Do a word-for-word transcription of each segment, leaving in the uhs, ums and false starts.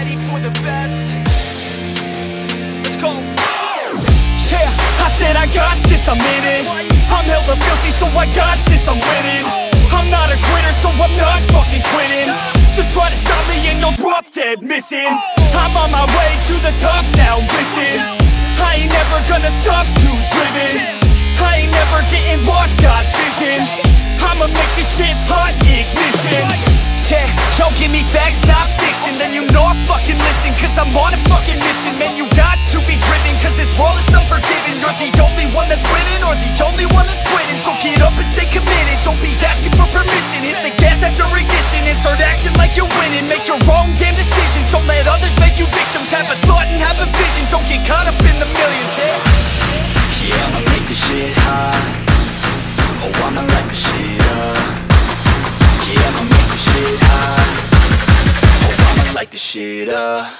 ready for the best. Let's go. Yeah, I said I got this, I'm in it. I'm hella filthy, so I got this, I'm winning. I'm not a quitter, so I'm not fucking quitting. Just try to stop me and you'll drop dead missing. I'm on my way to the top now, listen. I ain't never gonna stop, too driven. I ain't never getting lost, got vision. I'ma make this shit hot, ignition. Yeah, yo, give me facts, not fiction. Then you know I fucking listen, cause I'm on a fucking mission. Man, you got to be driven, cause this world is unforgiving. You're the only one that's winning, or the only one that's quitting. So get up and stay committed, don't be asking for permission. Hit the gas after ignition and start acting like you're winning. Make your own damn decisions, don't let others make you victims. Have a thought and have a vision, don't get caught up in the millions. Yeah, yeah, I'ma make this shit hot. Oh, I'ma light this shit up. Yeah, I'ma make this shit hot. Oh, I'ma light this shit up.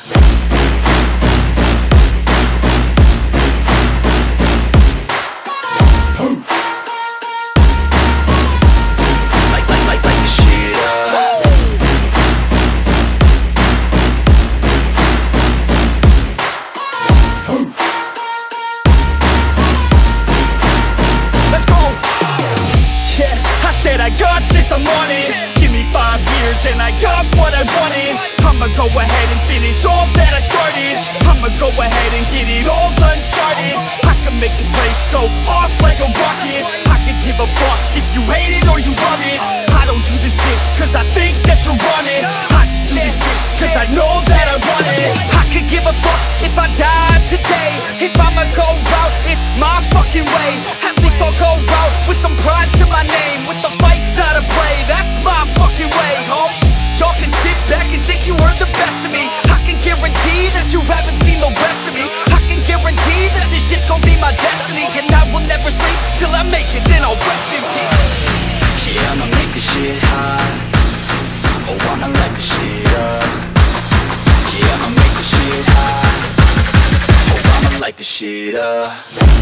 I got this, I'm on it. Give me five years and I got what I wanted. I'ma go ahead and finish all that I started. I'ma go ahead and get it all uncharted. I can make this place go off like a rocket. I can give a fuck if you hate it or you love it. I don't do this shit cause I think that you're on it. I just do this shit cause I know that I want it. I could give a fuck if I died today. If I'ma go out, it's my fucking way. At least I'll go out with some pride to my name. With the fight, not a play, that's my fucking way, home. Y'all can sit back and think you heard the best of me. I can guarantee that you haven't seen the rest of me. I can guarantee that this shit's gonna be my destiny. And I will never sleep till I make it, then I'll rest in peace. Yeah, I'ma make this shit hot. Oh, I'ma light this shit up. Yeah, I'ma make this shit hot. Oh, I'ma light this shit up.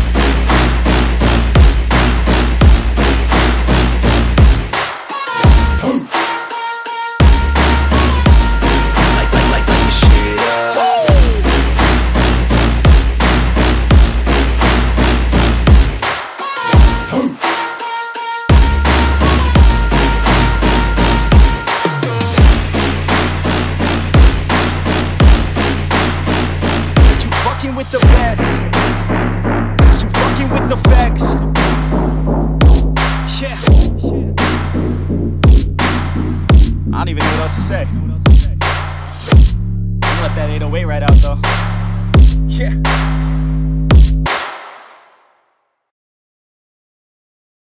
With the best, cause you fucking with the facts. Yeah, I don't even know what else to say. I'm gonna let that eight oh eight right out though. Yeah.